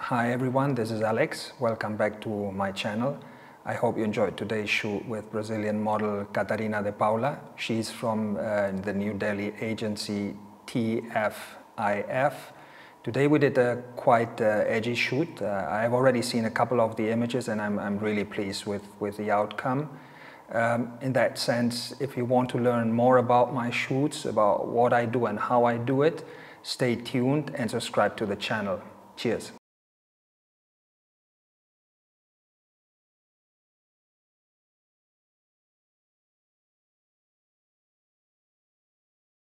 Hi everyone, this is Alex. Welcome back to my channel. I hope you enjoyed today's shoot with Brazilian model Catarina de Paula. She's from the New Delhi agency TFIF. Today we did a quite edgy shoot. I've already seen a couple of the images and I'm really pleased with the outcome. In that sense, if you want to learn more about my shoots, about what I do and how I do it, stay tuned and subscribe to the channel. Cheers.